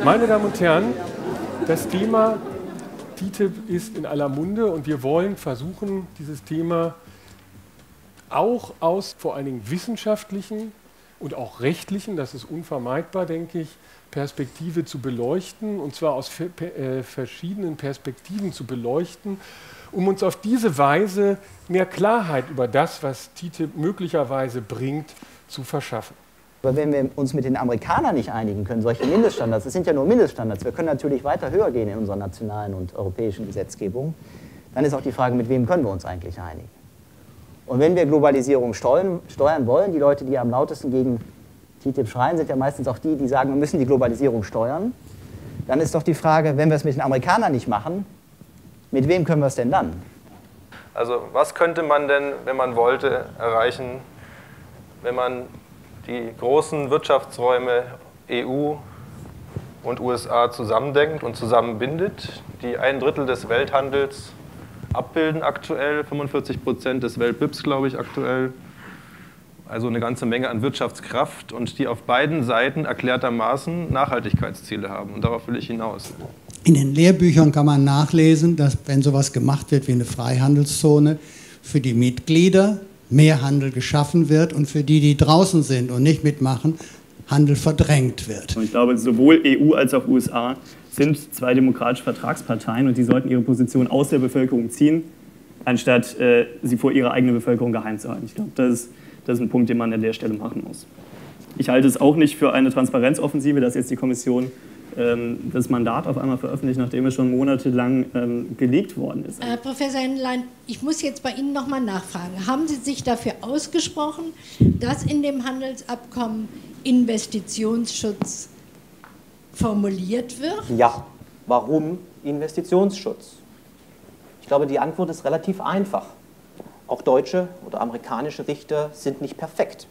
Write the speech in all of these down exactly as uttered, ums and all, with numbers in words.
Meine Damen und Herren, das Thema T T I P ist in aller Munde und wir wollen versuchen, dieses Thema auch aus vor allen Dingen wissenschaftlichen und auch rechtlichen, das ist unvermeidbar, denke ich, Perspektive zu beleuchten, und zwar aus verschiedenen Perspektiven zu beleuchten, um uns auf diese Weise mehr Klarheit über das, was T T I P möglicherweise bringt, zu verschaffen. Aber wenn wir uns mit den Amerikanern nicht einigen können, solche Mindeststandards, das sind ja nur Mindeststandards, wir können natürlich weiter höher gehen in unserer nationalen und europäischen Gesetzgebung, dann ist auch die Frage, mit wem können wir uns eigentlich einigen? Und wenn wir Globalisierung steuern, steuern wollen, die Leute, die am lautesten gegen T T I P schreien, sind ja meistens auch die, die sagen, wir müssen die Globalisierung steuern, dann ist doch die Frage, wenn wir es mit den Amerikanern nicht machen, mit wem können wir es denn dann? Also was könnte man denn, wenn man wollte, erreichen, wenn man die großen Wirtschaftsräume E U und U S A zusammendenkt und zusammenbindet, die ein Drittel des Welthandels abbilden aktuell, fünfundvierzig Prozent des Welt-B I Ps, glaube ich, aktuell. Also eine ganze Menge an Wirtschaftskraft und die auf beiden Seiten erklärtermaßen Nachhaltigkeitsziele haben. Und darauf will ich hinaus. In den Lehrbüchern kann man nachlesen, dass, wenn sowas gemacht wird wie eine Freihandelszone, für die Mitglieder mehr Handel geschaffen wird und für die, die draußen sind und nicht mitmachen, Handel verdrängt wird. Und ich glaube, sowohl E U als auch U S A sind zwei demokratische Vertragsparteien und die sollten ihre Position aus der Bevölkerung ziehen, anstatt äh, sie vor ihrer eigenen Bevölkerung geheim zu halten. Ich glaube, das ist, das ist ein Punkt, den man an der Stelle machen muss. Ich halte es auch nicht für eine Transparenzoffensive, dass jetzt die Kommission ähm, das Mandat auf einmal veröffentlicht, nachdem es schon monatelang ähm, gelegt worden ist. Herr Professor Hendlein, ich muss jetzt bei Ihnen noch mal nachfragen. Haben Sie sich dafür ausgesprochen, dass in dem Handelsabkommen Investitionsschutz formuliert wird? Ja. Warum Investitionsschutz? Ich glaube, die Antwort ist relativ einfach. Auch deutsche oder amerikanische Richter sind nicht perfekt.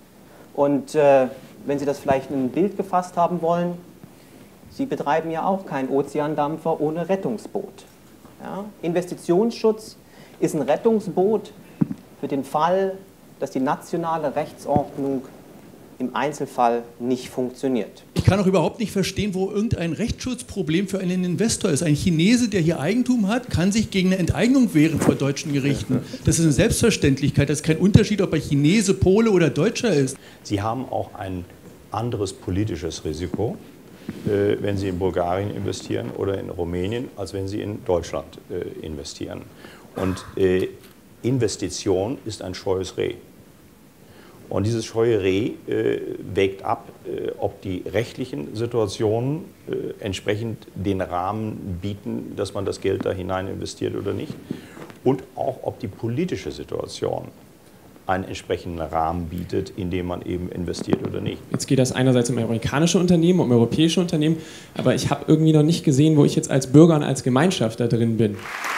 Und äh, wenn Sie das vielleicht in ein Bild gefasst haben wollen, Sie betreiben ja auch keinen Ozeandampfer ohne Rettungsboot. Ja? Investitionsschutz ist ein Rettungsboot für den Fall, dass die nationale Rechtsordnung im Einzelfall nicht funktioniert. Ich kann auch überhaupt nicht verstehen, wo irgendein Rechtsschutzproblem für einen Investor ist. Ein Chinese, der hier Eigentum hat, kann sich gegen eine Enteignung wehren vor deutschen Gerichten. Das ist eine Selbstverständlichkeit. Das ist kein Unterschied, ob er Chinese, Pole oder Deutscher ist. Sie haben auch ein anderes politisches Risiko, äh, wenn Sie in Bulgarien investieren oder in Rumänien, als wenn Sie in Deutschland äh, investieren. Und äh, Investition ist ein scheues Reh. Und dieses scheue Reh äh, wägt ab, äh, ob die rechtlichen Situationen äh, entsprechend den Rahmen bieten, dass man das Geld da hinein investiert oder nicht. Und auch, ob die politische Situation einen entsprechenden Rahmen bietet, in dem man eben investiert oder nicht. Jetzt geht das einerseits um amerikanische Unternehmen, um europäische Unternehmen, aber ich habe irgendwie noch nicht gesehen, wo ich jetzt als Bürger und als Gemeinschaft da drin bin.